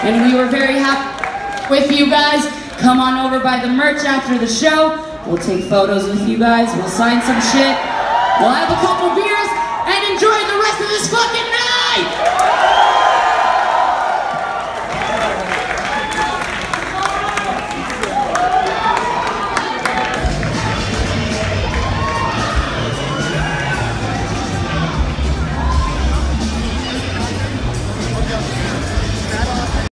And we were very happy with you guys. Come on over by the merch after the show. We'll take photos with you guys. We'll sign some shit. We'll have a couple beers.